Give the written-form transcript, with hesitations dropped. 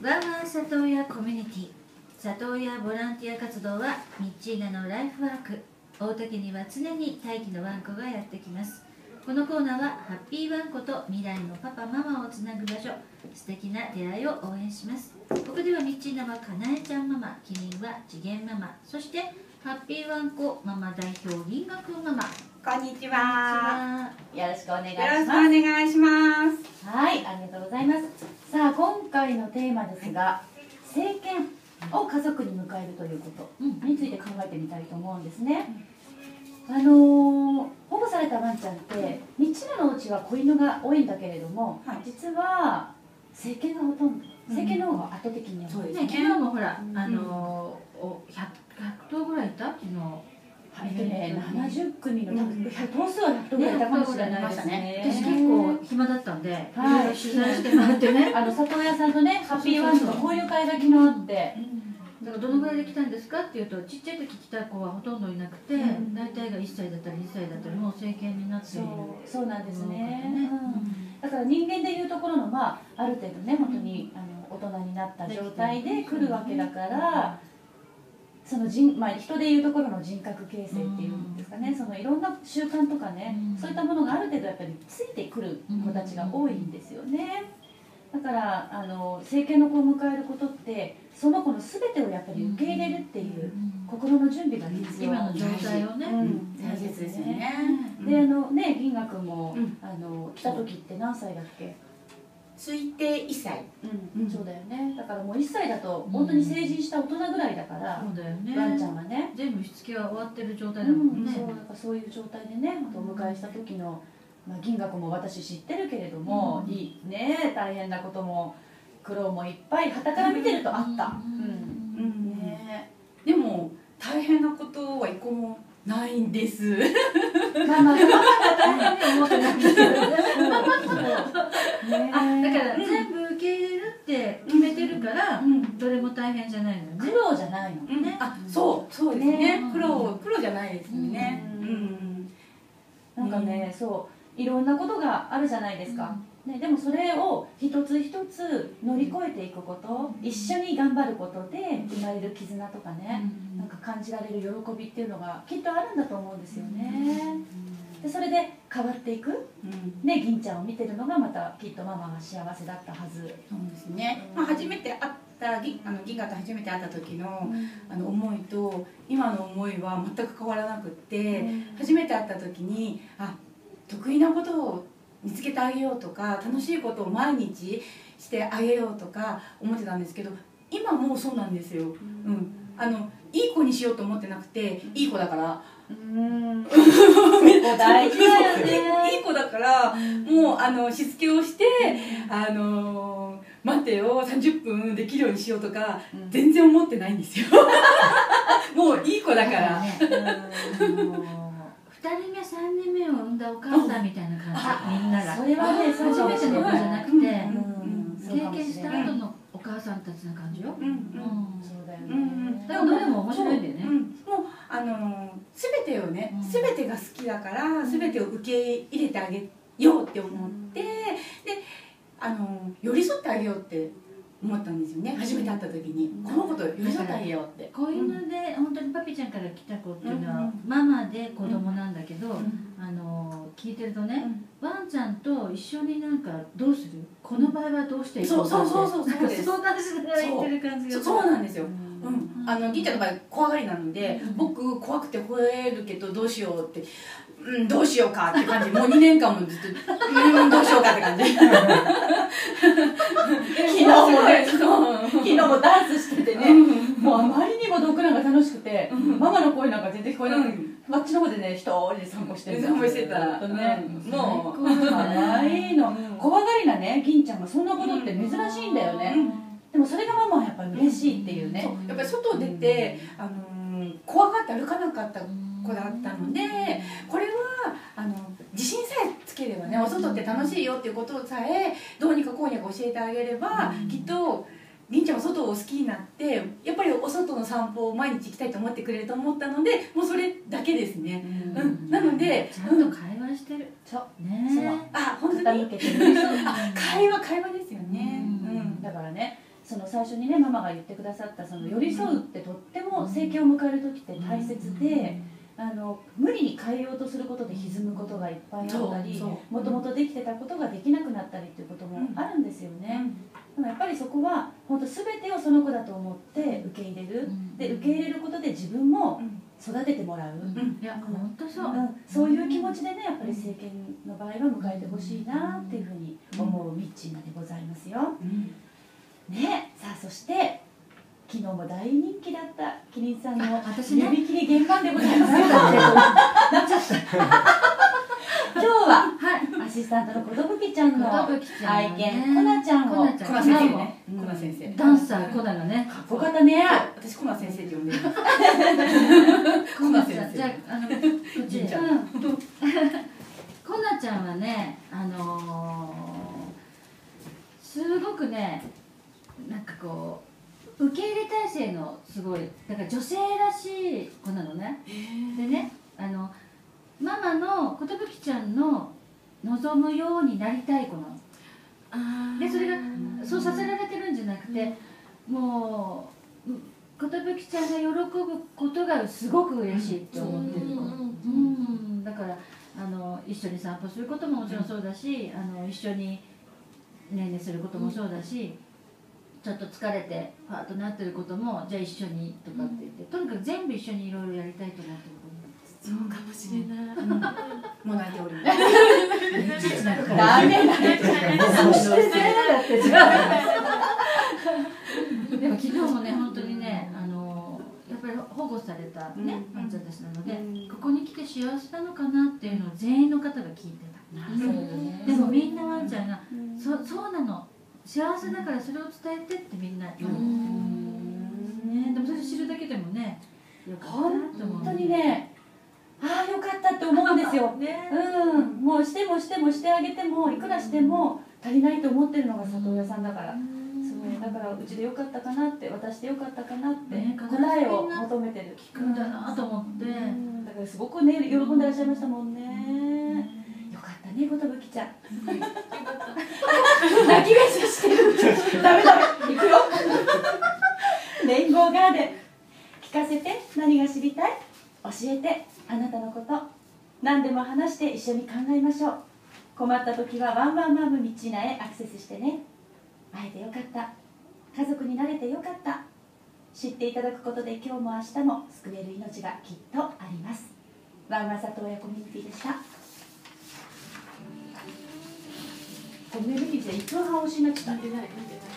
ワンワン里親コミュニティ里親ボランティア活動はミッチーナのライフワーク。大竹には常に待機のワンコがやってきます。このコーナーはハッピーワンコと未来のパパママをつなぐ場所、素敵な出会いを応援します。ここではミッチーナはかなえちゃんママ、キリンは次元ママ、そしてハッピーワンコママ代表銀河くんママ。 こんにちは。 よろしくお願いします。 よろしくお願いします。 はい、ありがとうございます。さあ、今回のテーマですが、成犬を家族に迎えるということについて考えてみたいと思うんですね。保護されたワンちゃんって道のお家は子犬が多いんだけれども、はい、実は成犬がほとんど、成犬の方が圧倒的に多いですね。 昨日もほら、100頭ぐらいいた昨日。 70組の頭数は100頭ぐらいいたかもしれないですね。 私結構暇だったんで、いろいろ取材してもらってね、 里親さんとね、ハッピーワンとか交流会が昨日あって、 だからどのぐらいで来たんですかっていうと、ちっちゃい時来た子はほとんどいなくて、大体が1歳だったり2歳だったりもう成犬になっている。 そうなんですね。だから人間でいうところのある程度ね、本当に大人になった状態で来るわけだから。その人でいうところの人格形成っていうんですかね、そのいろんな習慣とかね、そういったものがある程度やっぱりついてくる子たちが多いんですよね。だから成犬の子を迎えることってその子の全てをやっぱり受け入れるっていう心の準備が必要。 今の状態をね、 大切ですよね。 で銀河君も来た時って何歳だっけ？ 推定1歳。 そうだよね。だからもう1歳だと本当に成人した大人ぐらいだから、 そうだよね、 ワンちゃんはね全部しつけは終わってる状態だもんね。 そういう状態でね、お迎えした時の銀河君も私知ってるけれども、いいね、大変なことも苦労もいっぱい傍から見てるとあった。 でも大変なことは一個もないんです。 ママが大変に思ってないんですけど、 だから全部受け入れるって決めてるから、どれも大変じゃないのよね。 苦労じゃないのね。 そうですね。苦労じゃないですね。 なんかね、そういろんなことがあるじゃないですか。でもそれを一つ一つ乗り越えていくこと、一緒に頑張ることで生まれる絆とかね、なんか感じられる喜びっていうのがきっとあるんだと思うんですよね。でそれで変わっていく、銀ちゃんを見てるのがまたきっとママが幸せだったはず。 そうですね。初めて会った銀河と初めて会った時の思いと今の思いは全く変わらなくって、初めて会った時に得意なことを見つけてあげようとか楽しいことを毎日してあげようとか思ってたんですけど、今もうそうなんですよ。いい子にしようと思ってなくて、いい子だからそこ大事だよね。 いい子だからもうしつけをして待てよ30分できるようにしようとか全然思ってないんですよ。もういい子だから 2人目3人目を産んだお母さんみたいな感じ、みんなが。 それはね、 初めての子じゃなくて経験した後のお母さんたちな感じよ。 そうだよね。 でもどれも面白いんだよね。 もう全てをね、全てが好きだから全てを受け入れてあげようって思って、で寄り添ってあげようって思ったんですよね。初めて会った時にこの子と寄り添ってあげようって。 子犬で本当にパピちゃんから来た子っていうのはママで子供なんだけど、聞いてるとね、ワンちゃんと一緒になんかどうする、この場合はどうしていこうかって相談しながら言ってる感じが。 そうなんですよ。銀ちゃんの場合怖がりなので、僕怖くて吠えるけどどうしようって、どうしようかって感じ。もう2年間もずっとどうしようかって感じ。昨日もダンスしててね、もうあまりにも僕らが楽しくて、ママの声なんか全然聞こえなくて、あっちの方でね、一人で散歩してる。 散歩してた。 もうかわいいの。怖がりなね、銀ちゃんがそんなことって珍しいんだよね。でもそれがママはやっぱり嬉しいっていうね。 やっぱり外出て怖がって歩かなかった子だったので、これは自信さえつければね、お外って楽しいよっていうことさえどうにかこうにか教えてあげれば、きっとりんちゃんも外を好きになってやっぱりお外の散歩を毎日行きたいと思ってくれると思ったので、もうそれだけですね。なのでちゃんと会話してる。そうね。 本当に会話ですよね。 だからね、 その最初にねママが言ってくださったその寄り添うってとっても成形を迎える時って大切で、無理に変えようとすることで歪むことがいっぱいあったり、もともとできてたことができなくなったりっていうこともあるんですよね。でもやっぱりそこは本当全てをその子だと思って受け入れる、で受け入れることで自分も育ててもらう、 いや本当そう、 そういう気持ちでねやっぱり成形の場合は迎えてほしいなっていうふうに思うミッチーナでございますよ。ね、さあそして昨日も大人気だったキリンさんの指切り現場でございますよ。今日はアシスタントのことぶきちゃんの愛犬コナちゃんを、 コナ先生ね、コナ先生、 ダンサーコナがね、 かっこよかったね。 私コナ先生って呼んでる。コナ先生。 じゃあこっちで。コナちゃんはね、すごくね、なんかこう受け入れ体制のすごい、だから女性らしい子なのね。でね、ママのことぶきちゃんの望むようになりたい子なの。でそれがそうさせられてるんじゃなくて、もうことぶきちゃんが喜ぶことがすごく嬉しいって思ってる子。だから一緒に散歩することももちろんそうだし、一緒にねんねすることもそうだし、ちょっと疲れてパーッとなってることもじゃあ一緒にとかって言って、とにかく全部一緒にいろいろやりたいと思ってる子なんです。 そうかもしれない。 もう泣いております。 ダメだね。そしてねだってじゃあ。 でも昨日もね本当にねやっぱり保護されたねワンちゃんたちなので、ここに来て幸せなのかなっていうのを全員の方が聞いてた。でもみんなワンちゃんがそうなの。幸せだからそれを伝えてってみんな言うね。でもそれ知るだけでもね、よかったなと思う。 本当にね、ああよかったって思うんですよ。もうしてもしてもしてあげてもいくらしても足りないと思ってるのが里親さんだから。そうだからうちでよかったかなって、私でよかったかなって答えを求めてる。 聞くんだなと思って。 だからすごくね喜んでらっしゃいましたもんね。よかったね、ことぶきちゃん。泣きべししてる。ダメダメ。行くよ。レインボーガーデン。聞かせて、何が知りたい？教えて、あなたのこと。何でも話して一緒に考えましょう。困った時はワンワンマムミッチーナへアクセスしてね。会えてよかった。家族になれてよかった。知っていただくことで今日も明日も救える命がきっとあります。ワンワン里親コミュニティでした。コミュニティで1分半押しになっちゃった。